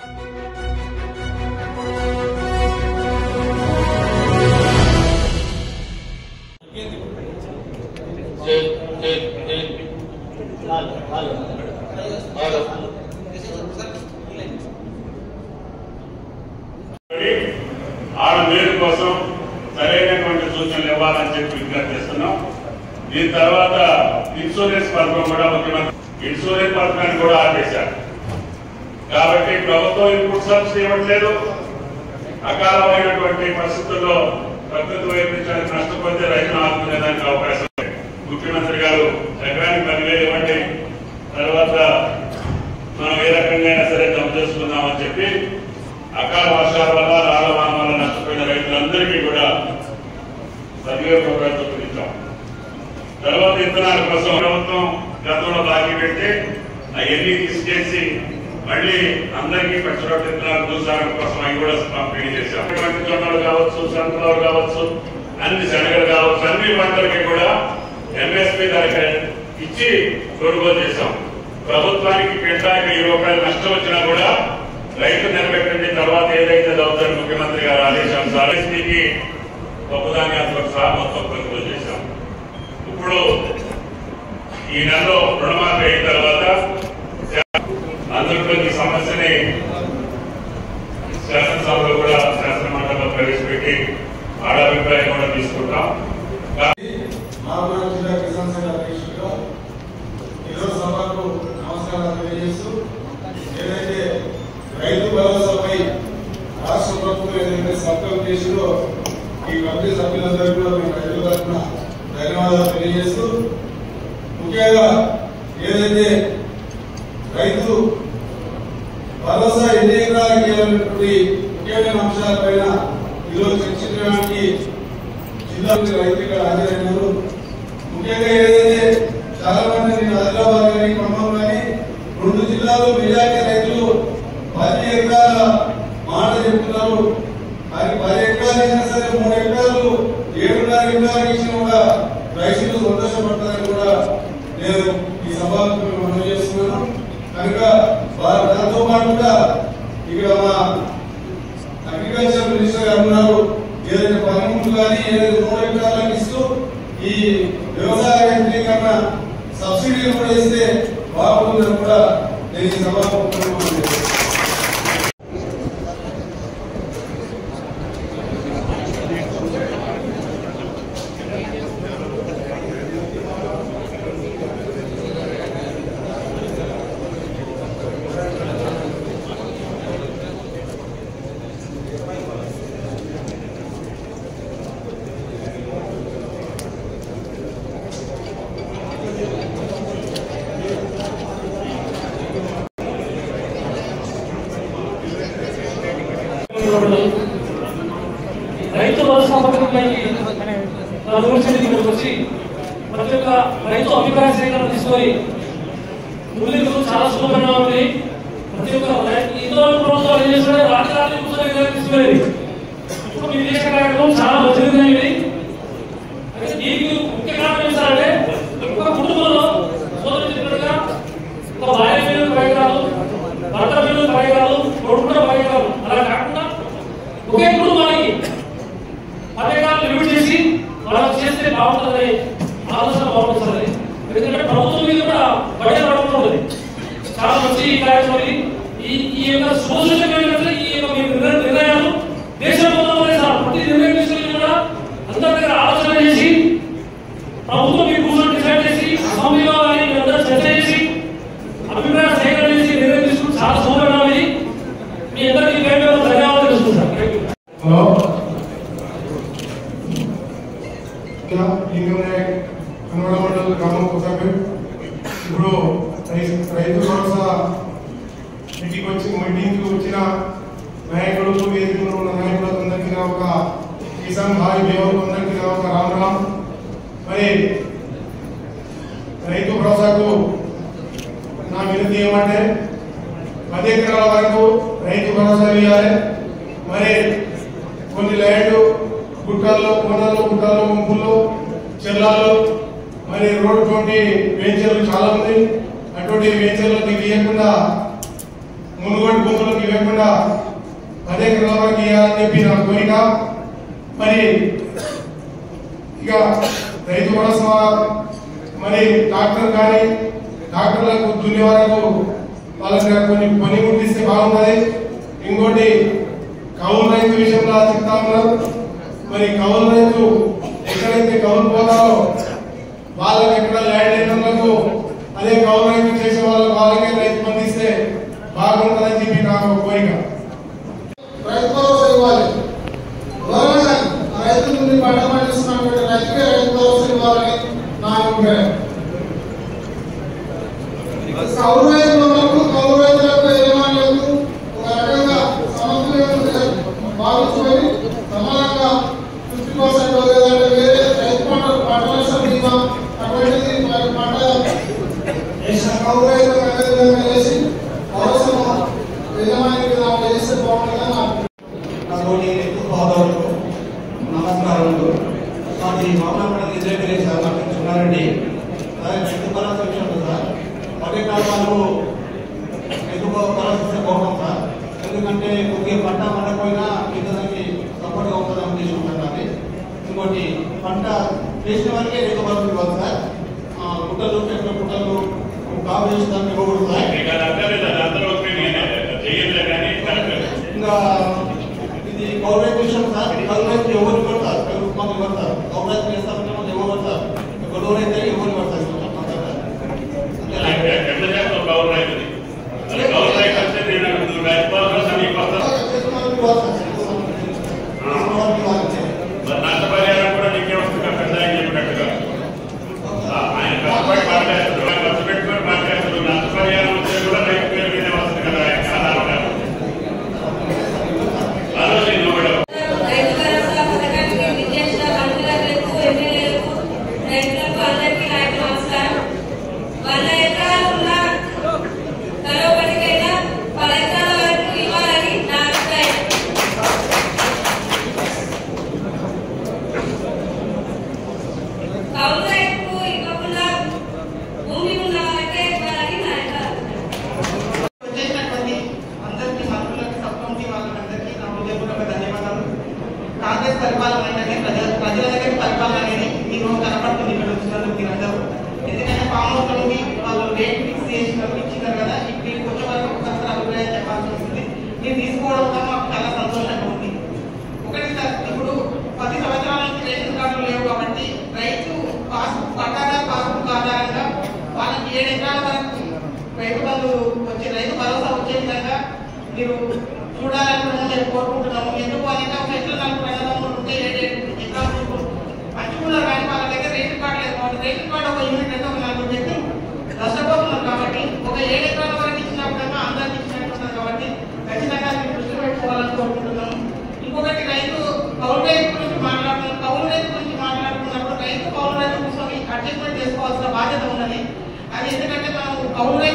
ఆడ మేలు కోసం సరైనటువంటి సూచనలు ఇవ్వాలని చెప్పి విజ్ఞప్తి చేస్తున్నాం. దీని తర్వాత ఇన్సూరెన్స్ పథకం కూడా ముఖ్యమంత్రి ఇన్సూరెన్స్ పథకాన్ని కూడా ఆపేశారు. కాబట్టి ప్రభుత్వం ఇన్పుట్ సబ్సిడీ ఇవ్వట్లేదు. అకాలమైనటువంటి పరిస్థితుల్లో ప్రకృతి వైపరీత్యానికి నష్టపోతే రైతులు ఆదుకునేదానికి అవకాశం లేదు. ముఖ్యమంత్రి గారు ఎకరానికి 10,000 ఇవ్వండి, తర్వాత మనం ఏ రకంగా సరే జమ చేసుకుందామని చెప్పి అకాల వర్షాల వల్ల రాళ్లవాన వల్ల నష్టపోయిన రైతులందరికీ కూడా 10,000 రూపాయలు చూపించాం. తర్వాత విత్తనాల కోసం ప్రభుత్వం గతంలో బాకీ పెడితే అవన్నీ తీసుకేసి మళ్ళీ అందరికీ పచ్చిరొట్టు విత్తనాలు దూసారం కోసం అవి కూడా పంపిణీ చేశాం. జొన్నలు కావచ్చు, సన్ఫ్లవర్ కావచ్చు, అన్ని శనగలు కావచ్చు, అన్ని పంటలకి కూడా ఎంఎస్పీ ధర ఇచ్చి కొనుగోలు చేశాం. ప్రభుత్వానికి క్వింటాకి 1000 రూపాయలు నష్టం వచ్చినా కూడా రైతు నిలబెట్టండి, తర్వాత ఏదైతే అవుతారో ముఖ్యమంత్రి గారు ఆదేశానుసారం ఎస్పీకి పప్పుధాన్యాలతో సహా మొత్తం కొనుగోలు చేశాం. ఇప్పుడు ఈ నెలలో రుణమాఫీ అయిన తర్వాత అందరిలో ఈ సమస్యని శాసనసభలో కూడా శాసనమండలిలో ప్రవేశపెట్టి ఆడాభిప్రాయం కూడా తీసుకుంటాం. నమస్కారాలు తెలియజేస్తూ ఏదైతే రైతు భరోసాపై రాష్ట్ర ప్రభుత్వం ఏదైతే సంకల్పం చేసిందో ఈ కమిటీ సభ్యులందరికీ కూడా మేము రైతుల తరఫున ధన్యవాదాలు తెలియజేస్తూ, ముఖ్యంగా ఏదైతే రైతు భరోసా ఎన్ని ఎకరాలకు చేయాలనేటువంటి ముఖ్యమైన అంశాలపైన ఈరోజు చర్చించడానికి జిల్లాలోని రైతులు ఇక్కడ హాజరైనారు. ముఖ్యంగా ఏదైతే చాలా మంది నేను ఆదిలాబాద్ కానీ ఖమ్మం కానీ 2 జిల్లాలు మెజార్టీ రైతులు 10 ఎకరాల మాట చెప్తున్నారు. అది 10 ఎకరాలు ఇచ్చినా సరే 3 ఎకరాలు 7.5 ఎకరాలు ఇచ్చినా కూడా రైతులు సంతోషపడతారని కూడా నేను ఈ సభకు మనవి చేస్తున్నాను. కనుక దాంతో పాటుగా ఇక్కడ మా అగ్రికల్చర్ మినిస్టర్ గారు ఉన్నారు. ఏదైతే 13 కానీ ఏదైతే 3 ఎకరాలకు ఇస్తూ ఈ వ్యవసాయ యంత్రీకరణ సబ్సిడీలు కూడా ఇస్తే బాగుందని కూడా నేను ఈ సభకు రైతు భరోసా పథకంపై ఇక్కడికి వచ్చి ప్రతి ఒక్క రైతు అభిప్రాయ సేకరణ తీసుకొని ముందుకు చాలా సులభంగా ఉంది. ప్రతి ఒక్క ఇంతవరకు ప్రభుత్వాలు ఏం చేస్తున్నాయి, రాత్రి కూర్చొని తీసుకునేది. ఇప్పుడు మీ దేశ కార్యక్రమం చాలా మంచిగా ఇది. అయితే దీనికి ముఖ్య కారణం ఏంటంటే ఒక కుటుంబంలో సోదరు చెప్పినట్టుగా ఒక భార్య మీద పైకాలు, భర్త మీద పైకాలు, కొడుకు కూడా పైకాలు, అలా కాకుండా ఒకే కుటుంబానికి 10 ఎకరాలు లిమిట్ చేసి వాళ్ళకి చేస్తే బాగుంటుంది ఆలోచన బాగుంటుంది. ఎందుకంటే ప్రభుత్వం మీద కూడా బడ్జెట్ పడుతుంది. చాలా మంచి కార్యక్రమం. ఈ యొక్క సోషల్ ఈ యొక్క నిర్ణయాలు దేశం మొత్తం సార్ ప్రతి నిర్ణయం తీసుకుని కూడా అందరి దగ్గర ఆలోచన చేసి ప్రభుత్వం మీ కూర్చొని డిసైడ్ చేసి అసెంబ్లీలో కానీ అందరూ చర్చ చేసి అభిప్రాయ సేకరణ చేసి నిర్ణయం తీసుకుని చాలా సోమరణం. మీ అందరికీ ధన్యవాదాలు తెలుసుకుంటారు. ఇప్పుడు రైతు భరోసా ఇంటికి వచ్చి మీటింగ్కి వచ్చిన నాయకులు, వేదికలో ఉన్న నాయకులకు అందరికీ ఒక కిసాన్ భాయ్ దేవులకు అందరికీ ఒక రామ్ రామ్. మరి రైతు భరోసాకు నా వినతి ఏమంటే 10 ఎకరాల వరకు రైతు భరోసా ఇవ్వాలి. మరి కొన్ని ల్యాండ్ గుట్టల్లో, కోనల్లో, గుట్టల్లో, గుంపుల్లో, చెల్లాల్లో మరి రోడ్డు వెంచర్లు చాలా ఉంది. అటువంటి వెంచర్లు మీకు ఇవ్వకుండా మునుగోడు భూములకు ఇవ్వకుండా 10 ఎకరాల వరకు ఇవ్వాలని చెప్పి నా కోరిక. మరి ఇక రైతు భరోసా మరి డాక్టర్ కానీ డాక్టర్లకు దున్నే వరకు వాళ్ళకి కొన్ని పని గుర్తిస్తే బాగుంటుంది. ఇంకోటి కౌలు రైతు విషయంలో చెప్తా ఉన్నారు. మరి కౌలు రైతు ఎక్కడైతే కౌలు పోతారో వాళ్ళకి ఎక్కడ ల్యాండ్ అయినందుకు అదే కౌలు రైతు చేసే వాళ్ళకే రైతు పండిస్తే బాగుంటుందని చెప్పి నాకు కోరిక. రైతు భరోసా ఇవ్వాలి. రైతు నుండి పంట పండిస్తున్నటువంటి రైతుకే రైతు భరోసా ఇవ్వాలని నా అభిప్రాయం. కౌలు రైతులకు కౌలు రైతులకు యజమాని లేదు. ఒక రకంగా సమతుల్యంగా భావించుకొని సమానంగా 50% లేదంటే వేరే రైతు పంట నష్టం బీమా అటువంటిది పంట వేసిన కౌలు రైతులకు అదే విధంగా చేసి భరోసా యజమానికి చేస్తే బాగుంటుందని నమస్కారాలు. మాది మామూలు విజయగిరి సార్ సున్నారెడ్డి. రైతు భరోసా విషయంలో సార్ 10 ఎకరాలు రైతు భరోసా బాగుంటాం సార్. ఎందుకంటే కొద్దిగా పంట పండకపోయినా ఇతరులకి సపోర్ట్గా ఉంటుందని ఉద్దేశం ఉంటుంది. ఇంకోటి పంట వేసిన వరకే రైతు భరోసా ఇవ్వాలి సార్. గుట్టలు చెట్ల గుట్టలు కాపు చేసిన ఇవ్వకూడదు సార్. ఇంకా ఇది కౌలు రైతు విషయం సార్. కౌలు రైతు ఎవరు పడతారు, కొంతమంది పడతారు. కౌలు రైతు చేస్తామంటే మనం ఎవరు పడతారు, గొడవ రైతు ఎవరు పడతారు. నష్టపరిహారం కూడా నీకే వస్తుంది పెద్ద చెప్పినట్టుగా ఆయన కష్టపడి మాట్లాడుతున్నారు, ఖర్చు పెట్టుకొని మాట్లాడుతున్నారు. నష్టపరిహారం వచ్చే కూడా రైతు పేరు మీదే వస్తుంది కదా. ఆయన ఆధారంగా కాంగ్రెస్ పరిపాలన అంటే ప్రజల దగ్గర పరిపాలన అనేది ఈరోజు కనపడుతుంది ఇక్కడ వచ్చినందుకు మీరందరూ. ఎందుకంటే ఫామ్ హౌస్ నుండి వాళ్ళు రేట్ ఫిక్స్ చేసినారు, ఇచ్చినారు కదా. ఇప్పుడు కొంచెం వరకు ఒకసారి అభిప్రాయం చెప్పాల్సి వస్తుంది. మీరు తీసుకోవడం వల్ల మాకు చాలా సంతోషంగా ఉంది. ఒకటి సార్, ఇప్పుడు 10 సంవత్సరాల నుంచి రేషన్ కార్డులు లేవు కాబట్టి రైతు పట్టాదారు పాస్బుక్ ఆధారంగా వాళ్ళకి 7 ఎకరాల వరకు రైతు బంధు వచ్చే రైతు భరోసా వచ్చే విధంగా మీరు చూడాలని నేను కోరుకుంటున్నాము. ఎందుకు అనేది ఒక ఎట్లా 4 ప్రజలు ఉంటే 7 ఎకరాలు పంచుకున్నారు కానీ వాళ్ళ దగ్గర రేషన్ కార్డు లేదు కాబట్టి రేషన్ కార్డు ఒక యూనిట్ అయితే ఒక 4 వ్యక్తులు నష్టపోతున్నారు. కాబట్టి ఒక 7 ఎకరాల వరకు ఇచ్చినప్పుడైనా అందరికి ఇచ్చినట్టున్నారు. కాబట్టి ఖచ్చితంగా మీరు దృష్టి పెట్టుకోవాలని కోరుకుంటున్నాము. ఇంకొకటి రైతు కౌలు రైతు గురించి మాట్లాడుతున్నారు. కౌలు రైతు గురించి మాట్లాడుతున్నప్పుడు రైతు కౌలు రైతు కోసం అడ్జస్ట్మెంట్ చేసుకోవాల్సిన బాధ్యత ఉన్నది. అది ఎందుకంటే మనం కౌలు రైతు